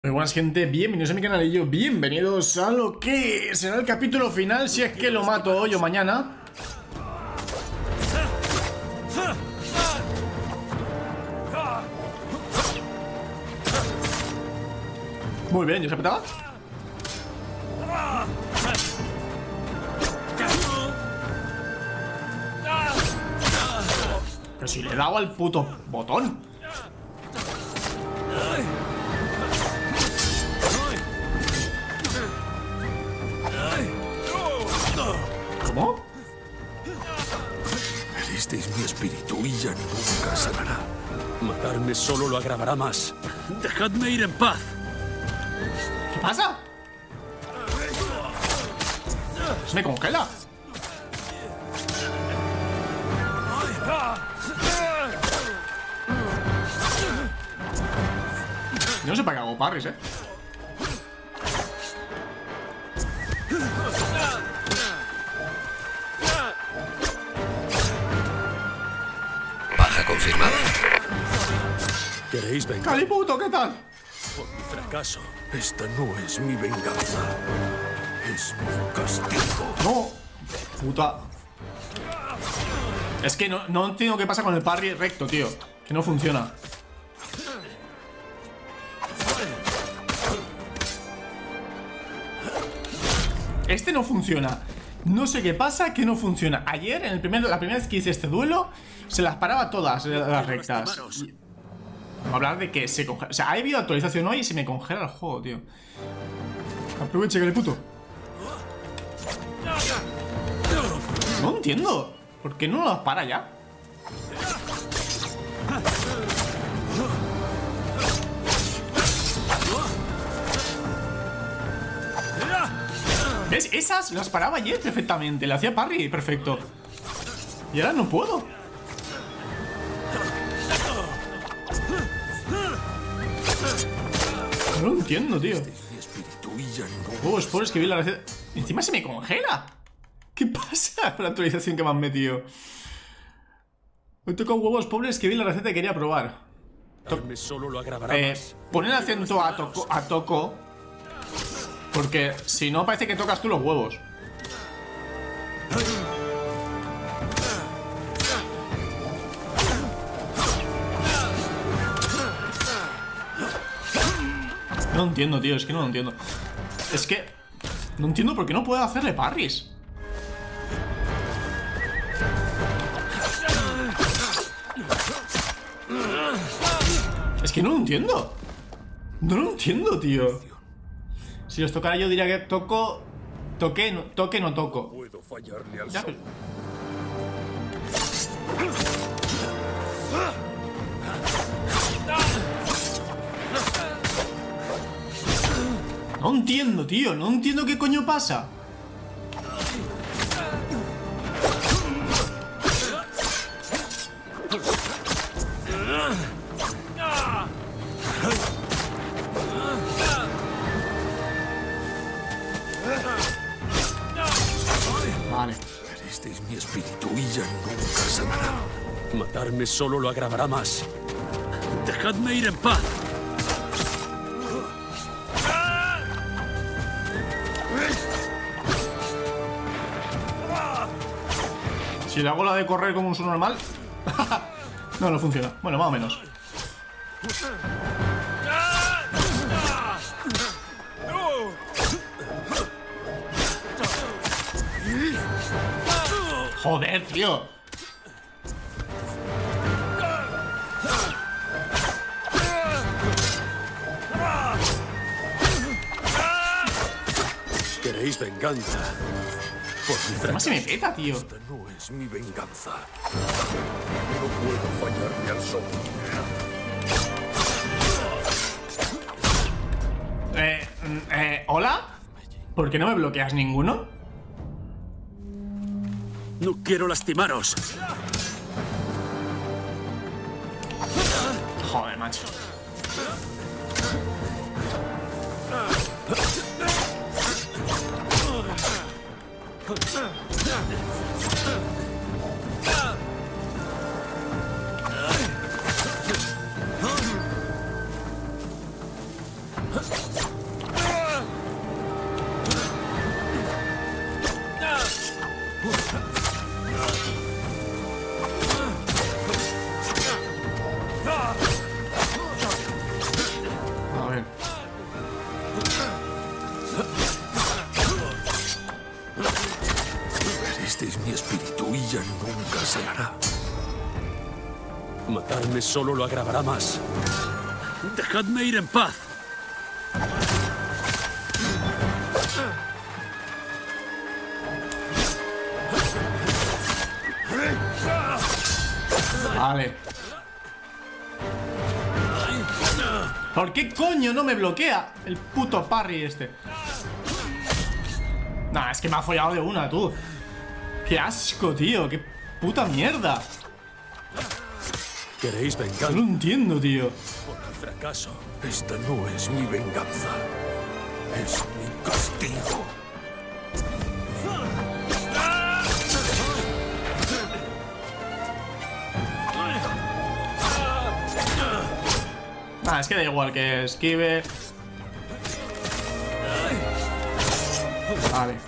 Muy buenas, gente, bienvenidos a mi canal y bienvenidos a lo que será el capítulo final, si es que lo mato hoy o mañana. Muy bien, ¿ya se petaba? Pero si le he dado al puto botón. ¿Cómo? Heristeis mi espíritu y ya nunca sanará. Matarme solo lo agravará más. Dejadme ir en paz. ¿Qué pasa? Se me congela. Yo no sé para qué hago parries, Baja confirmada. ¿Queréis vengar Caliputo, ¿qué tal? por mi fracaso? Esta no es mi venganza. Es mi castigo. No, puta. Es que no entiendo qué pasa con el parry recto, tío. Que no funciona. Este no funciona. No sé qué pasa, que no funciona. Ayer, la primera vez que hice este duelo, se las paraba todas las rectas. Vamos a hablar de que se congela. O sea, ha habido actualización hoy y se me congela el juego, tío. Aproveche, que le puto. No entiendo. ¿Por qué no las para ya? ¿Ves? Esas las paraba ayer perfectamente. Le hacía parry, perfecto. Y ahora no puedo. No lo entiendo, tío. Mi espíritu y ya nunca. Huevos pobres que vi la receta. Encima se me congela. ¿Qué pasa con la actualización que me han metido? Hoy toca huevos pobres que vi la receta y quería probar. Matarme solo lo agravará más. Pon el acento a toco. Porque si no parece que tocas tú los huevos. No lo entiendo, tío, es que no lo entiendo. Es que no entiendo por qué no puedo hacerle parries. Es que no lo entiendo. No lo entiendo, tío. Si os tocara yo diría que toco. Toque, no toco. Puedo fallarle al Ya, sol. no entiendo, tío. No entiendo qué coño pasa. Vale. Heristeis mi espíritu y ya nunca sanará. Matarme solo lo agravará más. Dejadme ir en paz. Si le hago la de correr como un subnormal. No funciona. Bueno, más o menos. Joder, tío. ¿Queréis venganza? Por mi Además se me fracaso. peta, tío. Esta no es mi venganza. No puedo fallarle al sol. ¿Hola? ¿Por qué no me bloqueas ninguno? No quiero lastimaros. Joder, macho. A ver. Heristeis mi espíritu y ya nunca sanará. Matarme solo lo agravará más. Dejadme ir en paz. Vale. ¿Por qué coño no me bloquea el puto parry este? Nah, es que me ha follado de una, tú. Qué asco, tío. Qué puta mierda. ¿Queréis venganza? No lo entiendo, tío. Por mi fracaso. Esta no es mi venganza. Es mi castigo. Ah, es que da igual que esquive. Vale.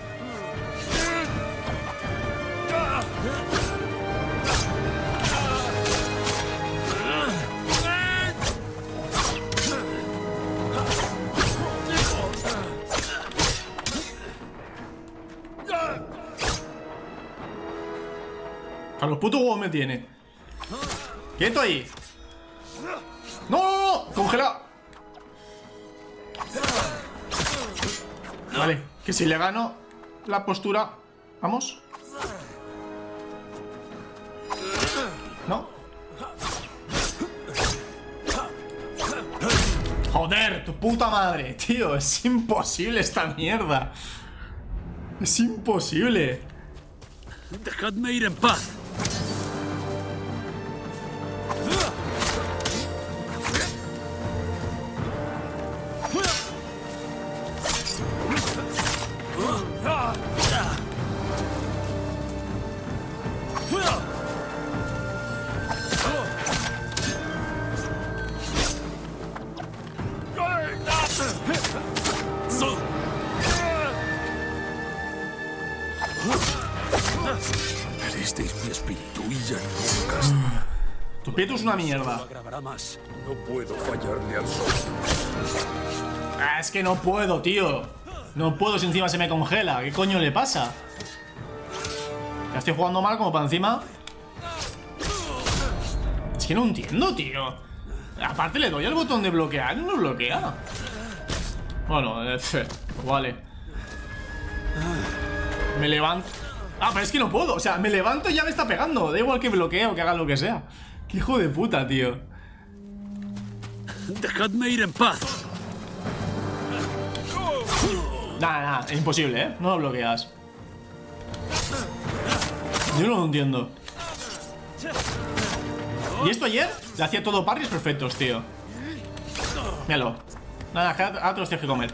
A los putos huevos me tiene. ¡Quieto ahí! ¡No, no, no! ¡Congelado! Vale, que si le gano la postura... ¿Vamos? ¿No? ¡Joder, tu puta madre! Tío, es imposible esta mierda. Es imposible. Dejadme ir en paz. Heristeis mi espíritu y ya nunca. Tu espíritu es una mierda. Agravará más. No puedo fallarle al sol. Ah, es que no puedo, tío. No puedo si encima se me congela. ¿Qué coño le pasa? Ya estoy jugando mal como para encima. Es que no entiendo, tío. Aparte le doy al botón de bloquear y no bloquea. Bueno, vale. Me levanto. Ah, pero es que no puedo. O sea, me levanto y ya me está pegando. Da igual que bloquee o que haga lo que sea. Qué hijo de puta, tío. Dejadme ir en paz. Nada, nada, imposible, ¿eh? No lo bloqueas. Yo no lo entiendo. Y esto ayer le hacía todo parries perfectos, tío. Míralo. Nada, ahora te los tienes que comer.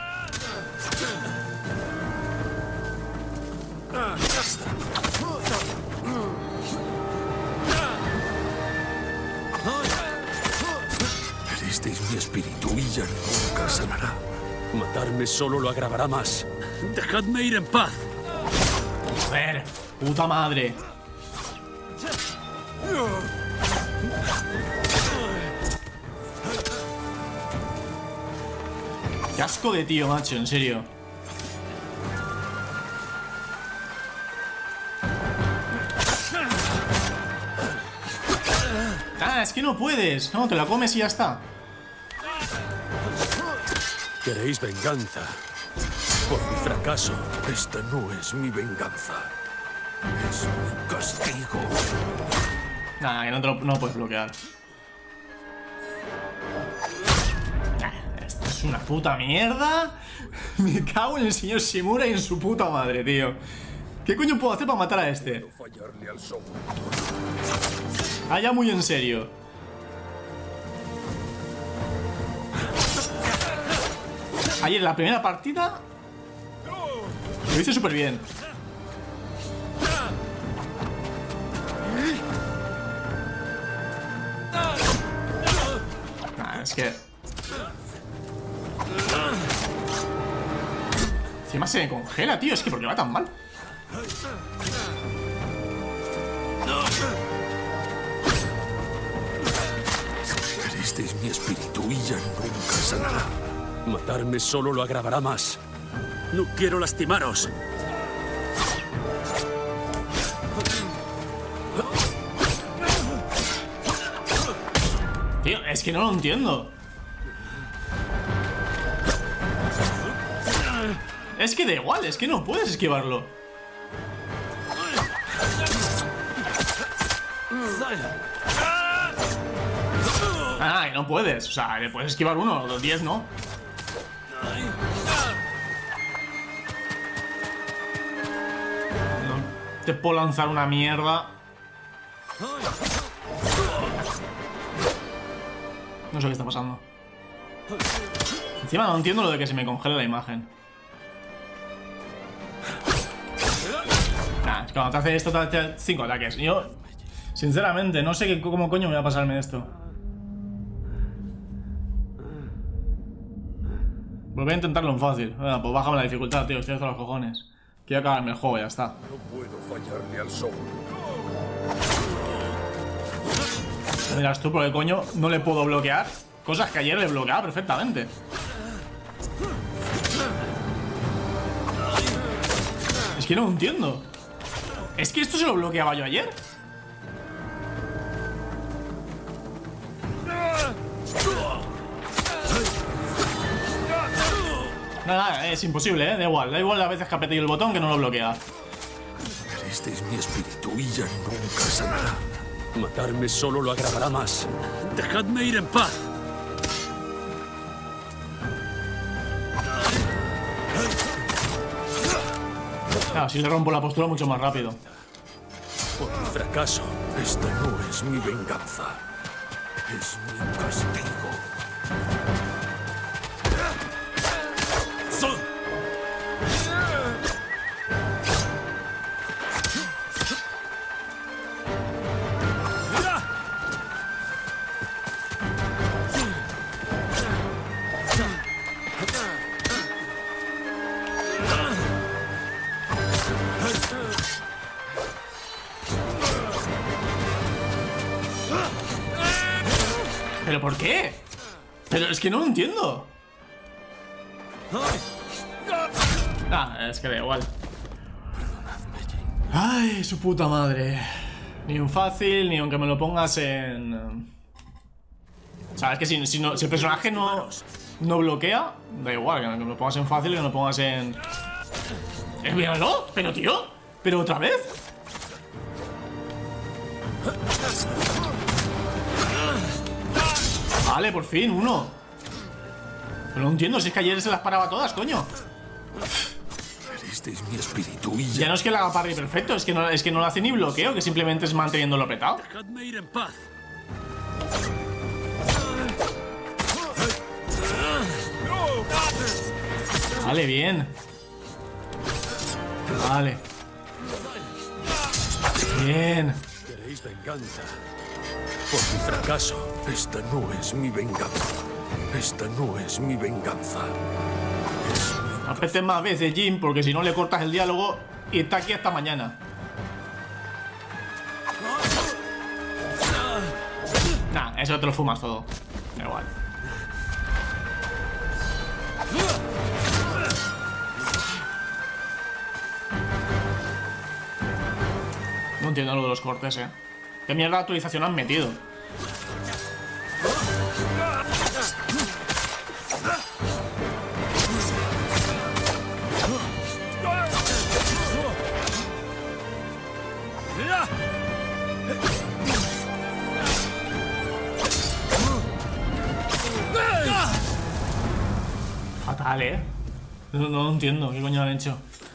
Heristeis mi espíritu y ya nunca sanará. Matarme solo lo agravará más. Dejadme ir en paz. Joder, puta madre. Qué asco de tío, macho, en serio. Ah, es que no puedes. No, te la comes y ya está. ¿Queréis venganza? Por mi fracaso. Esta no es mi venganza. Es mi castigo. Nah, que no puedes bloquear. Esto es una puta mierda. Me cago en el señor Shimura y en su puta madre, tío. ¿Qué coño puedo hacer para matar a este? Fallarle al sol. Ah, ya muy en serio. Ayer en la primera partida lo hice súper bien. Es que... Encima se me congela, tío. Es que ¿por qué va tan mal? Heristeis mi espíritu y ya nunca sanará. Matarme solo lo agravará más. No quiero lastimaros. Tío, es que no lo entiendo. Es que da igual, es que no puedes esquivarlo. Ah, que no puedes. O sea, le puedes esquivar uno, los 10 no. No te puedo lanzar una mierda. No sé qué está pasando. Encima no entiendo lo de que se me congela la imagen. Nah, es que cuando te hace esto te hace 5 ataques. Yo, sinceramente, no sé cómo coño me va a pasarme esto. Volví a intentarlo en fácil. Bueno, pues bájame la dificultad, tío. Estoy hasta los cojones. Quiero acabarme el juego, ya está. No puedo fallarle al sol. Me dirás tú, ¿por qué coño no le puedo bloquear? Cosas que ayer le bloqueaba perfectamente. Es que no lo entiendo. ¿Es que esto se lo bloqueaba yo ayer? Nada, es imposible, da igual. Da igual las veces que apreté yo el botón que no lo bloquea. Este es mi espíritu y ya nunca sanará. Matarme solo lo agravará más. Dejadme ir en paz. Claro, si le rompo la postura mucho más rápido. Por mi fracaso, esta no es mi venganza. Es mi castigo. ¿Pero por qué? Pero es que no lo entiendo. Ah, es que da igual. Ay, su puta madre. Ni un fácil, ni aunque me lo pongas en... Sabes que si el personaje no bloquea, da igual, que me lo pongas en fácil, que me lo pongas en... Míralo, pero tío, pero otra vez. Vale, por fin, uno. Pero no entiendo, si es que ayer se las paraba todas, coño. Este es mi espíritu y ya no es que le haga parry perfecto, es que no lo hace ni bloqueo, que simplemente es manteniéndolo petado. Dejadme ir en paz. Vale, bien. Vale. Bien. ¿Queréis venganza? Por mi fracaso, esta no es mi venganza. Esta no es mi venganza. Apretes más veces, Jim, porque si no le cortas el diálogo y está aquí hasta mañana. Nah, eso te lo fumas todo. Da igual. No entiendo lo de los cortes, ¿Qué mierda de actualización han metido? Fatal, No entiendo qué coño han hecho.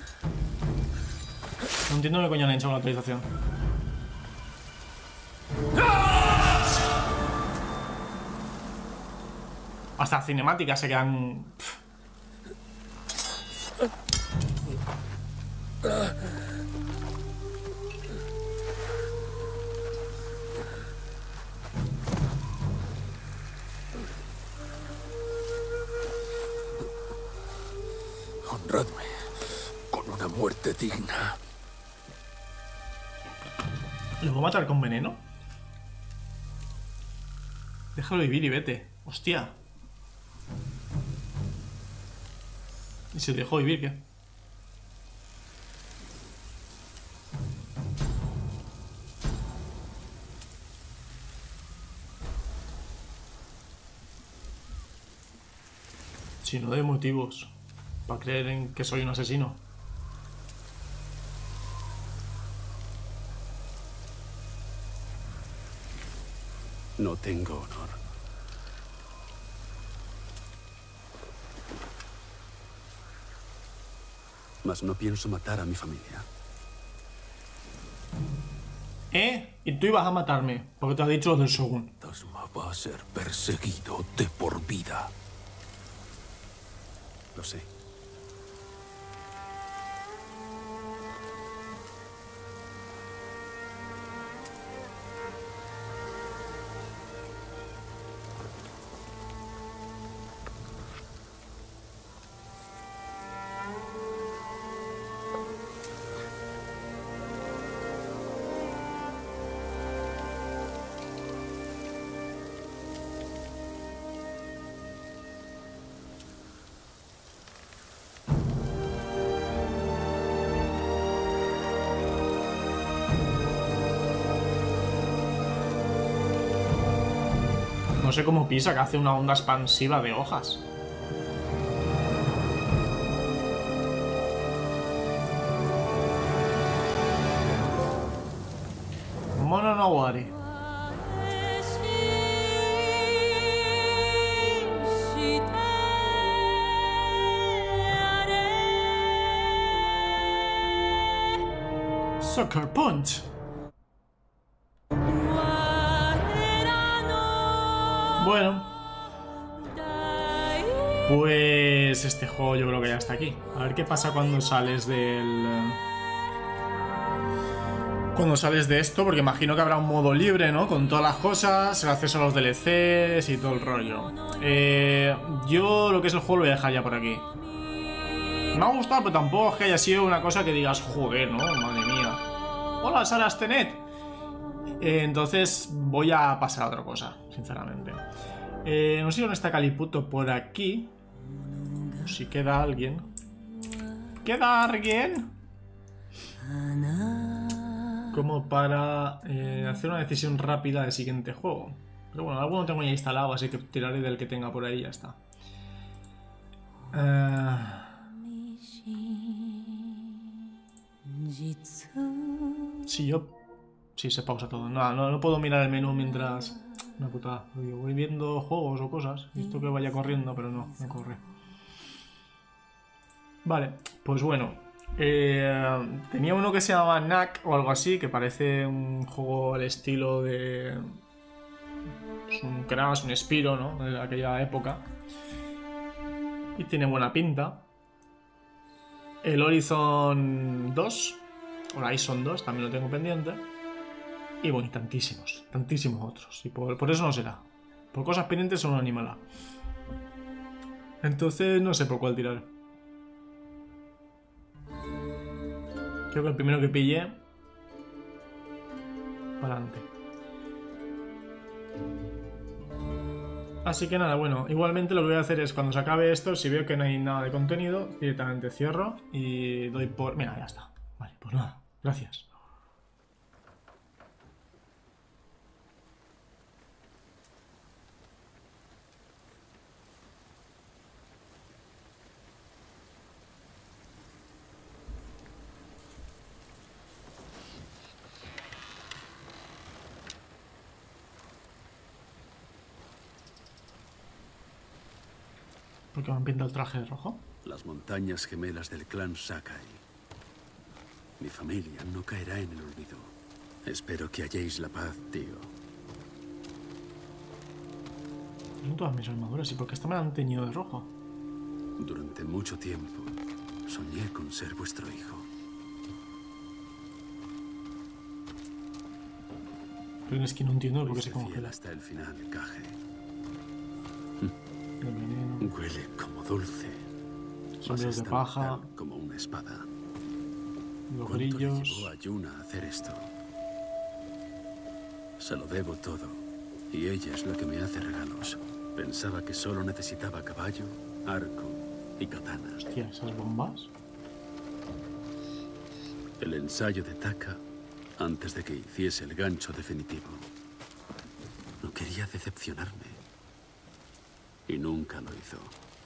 No entiendo qué coño han hecho con la actualización. Hasta cinemáticas se quedan... Honradme con una muerte digna. ¿Lo puedo matar con veneno? Déjalo vivir y vete. Hostia. ¿Y si te dejo vivir qué? Si no doy motivos para creer en que soy un asesino. No tengo honor. Mas no pienso matar a mi familia. Y tú ibas a matarme, porque te has dicho lo del Shogun. Fantasma va a ser perseguido de por vida. Lo sé. No sé cómo pisa, que hace una onda expansiva de hojas. Mono no Wari. Sucker Punch. Bueno, pues este juego yo creo que ya está aquí. A ver qué pasa cuando sales del... Cuando sales de esto, porque imagino que habrá un modo libre, ¿no? Con todas las cosas, el acceso a los DLCs y todo el rollo. Yo lo que es el juego lo voy a dejar ya por aquí. Me ha gustado, pero tampoco es que haya sido una cosa que digas, joder, ¿no? Madre mía. Hola, Sara Stenet. Entonces voy a pasar a otra cosa, sinceramente. No sé dónde está Caliputo por aquí. Si queda alguien. ¿Queda alguien? Como para hacer una decisión rápida del siguiente juego. Pero bueno, alguno tengo ya instalado, así que tiraré del que tenga por ahí y ya está. Sí, yo... Sí, se pausa todo. No puedo mirar el menú mientras... Una putada. Yo voy viendo juegos o cosas. Esto que vaya corriendo, pero no corre. Vale, pues bueno. Tenía uno que se llamaba Knack o algo así, que parece un juego al estilo de... Pues un Crash, un Spyro, ¿no? De aquella época. Y tiene buena pinta. El Horizon 2. Horizon 2, también lo tengo pendiente. Y bueno, tantísimos otros. Y por eso no será. Por cosas pendientes son un animal. Entonces no sé por cuál tirar. Creo que el primero que pille... Para adelante. Así que nada, bueno. Igualmente lo que voy a hacer es cuando se acabe esto, si veo que no hay nada de contenido, directamente cierro y doy por... Mira, ya está. Vale, pues nada. Gracias. ¿Por qué me han pintado el traje de rojo? Las montañas gemelas del clan Sakai. Mi familia no caerá en el olvido. Espero que halléis la paz, tío. Son todas mis armaduras. ¿Y por qué esta me la han teñido de rojo? Durante mucho tiempo soñé con ser vuestro hijo. Pero es que no entiendo por qué se congela. Hasta el final, Kage. El veneno. Huele como dulce. Sombreros de tan paja. mortal como una espada. Los ¿Cuánto le grillos. llevó a Yuna a hacer esto? Se lo debo todo. Y ella es la que me hace regalos. Pensaba que solo necesitaba caballo, arco y katana. Hostia, esas bombas. El ensayo de Taka antes de que hiciese el gancho definitivo. No quería decepcionarme. Y nunca lo hizo.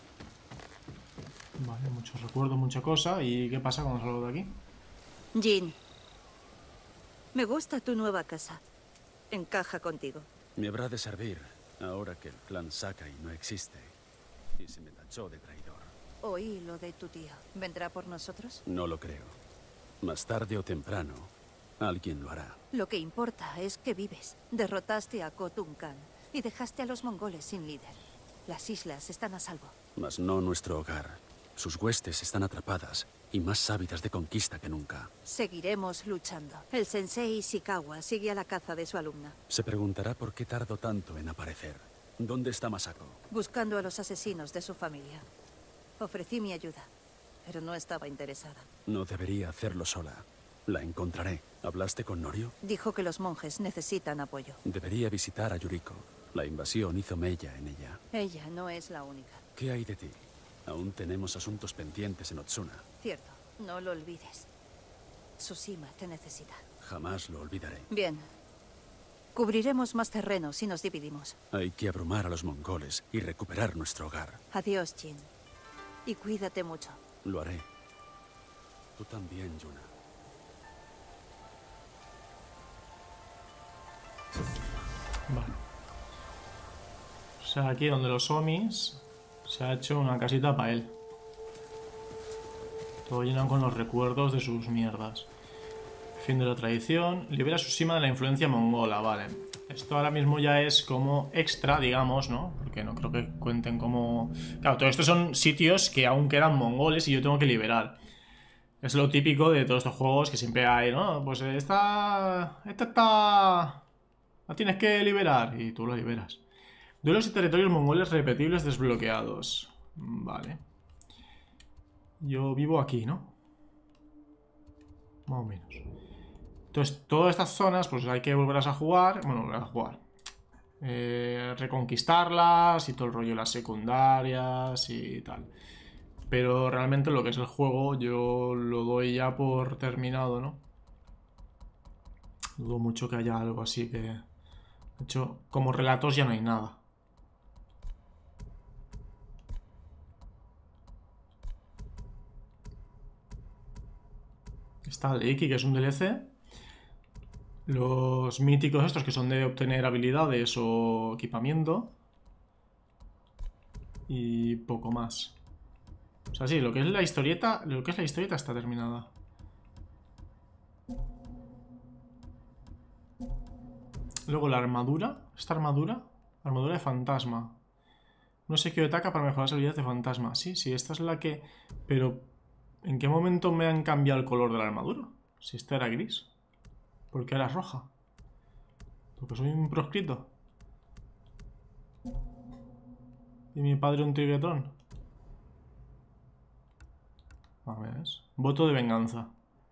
Vale, muchos recuerdos, mucha cosa. ¿Y qué pasa cuando salgo de aquí? Jin, me gusta tu nueva casa. Encaja contigo. Me habrá de servir ahora que el clan Sakai no existe. Y se me tachó de traidor. Oí lo de tu tío. ¿Vendrá por nosotros? No lo creo. Más tarde o temprano, alguien lo hará. Lo que importa es que vives. Derrotaste a Khotun Khan y dejaste a los mongoles sin líder. Las islas están a salvo. Mas no nuestro hogar. Sus huestes están atrapadas y más ávidas de conquista que nunca. Seguiremos luchando. El sensei Ishikawa sigue a la caza de su alumna. Se preguntará por qué tardó tanto en aparecer. ¿Dónde está Masako? Buscando a los asesinos de su familia. Ofrecí mi ayuda, pero no estaba interesada. No debería hacerlo sola. La encontraré. ¿Hablaste con Norio? Dijo que los monjes necesitan apoyo. Debería visitar a Yuriko. La invasión hizo mella en ella. Ella no es la única. ¿Qué hay de ti? Aún tenemos asuntos pendientes en Otsuna. Cierto, no lo olvides. Tsushima te necesita. Jamás lo olvidaré. Bien. Cubriremos más terreno si nos dividimos. Hay que abrumar a los mongoles y recuperar nuestro hogar. Adiós, Jin. Y cuídate mucho. Lo haré. Tú también, Yuna. Vale. O sea, aquí donde los Omis se ha hecho una casita para él. Todo lleno con los recuerdos de sus mierdas. Fin de la tradición. Libera a Tsushima de la influencia mongola, vale. Esto ahora mismo ya es como extra, digamos, ¿no? Porque no creo que cuenten como... Claro, todo esto son sitios que aún quedan mongoles y yo tengo que liberar. Es lo típico de todos estos juegos que siempre hay, ¿no? Pues esta está... La tienes que liberar y tú la liberas. Duelos y territorios mongoles repetibles desbloqueados. Vale. Yo vivo aquí, ¿no? Más o menos. Entonces, todas estas zonas, pues hay que volverlas a jugar. Bueno, volver a jugar. Reconquistarlas y todo el rollo, las secundarias y tal. Pero realmente lo que es el juego, yo lo doy ya por terminado, ¿no? Dudo mucho que haya algo así que... De hecho, como relatos ya no hay nada. Está el Iki, que es un DLC. Los míticos estos, que son de obtener habilidades o equipamiento. Y poco más. O sea, sí, lo que es la historieta está terminada. Luego la armadura. Esta armadura. Armadura de fantasma. No sé qué ataca para mejorar las habilidades de fantasma. Sí, sí, esta es la que... Pero... ¿En qué momento me han cambiado el color de la armadura? Si esta era gris. ¿Por qué ahora es roja? Porque soy un proscrito. Y mi padre un triguetón. A ver. Voto de venganza.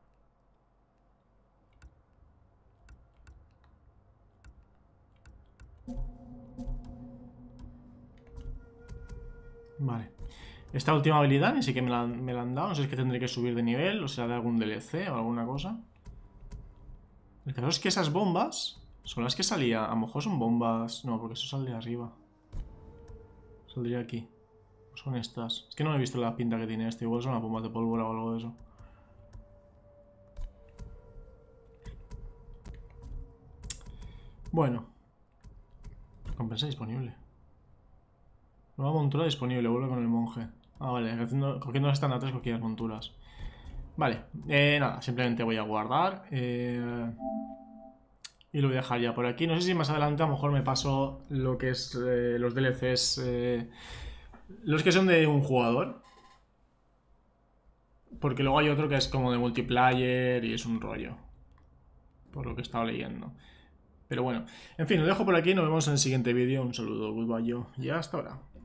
Vale. Esta última habilidad ni siquiera me la han dado. No sé si es que tendré que subir de nivel o sea de algún DLC o alguna cosa. El caso es que esas bombas son las que salía. A lo mejor son bombas... No, porque eso sale de arriba. Saldría aquí. Son estas. Es que no he visto la pinta que tiene este. Igual son las bombas de pólvora o algo de eso. Bueno. Recompensa disponible. Nueva montura disponible. Vuelve con el monje. Ah, vale. Cogiendo las estandartes cogí las monturas. Vale. Nada. Simplemente voy a guardar. Y lo voy a dejar ya por aquí. No sé si más adelante a lo mejor me paso lo que es los DLCs... los que son de un jugador. Porque luego hay otro que es como de multiplayer y es un rollo. Por lo que he estado leyendo. Pero bueno. En fin, lo dejo por aquí. Nos vemos en el siguiente vídeo. Un saludo, goodbye yo. Y hasta ahora.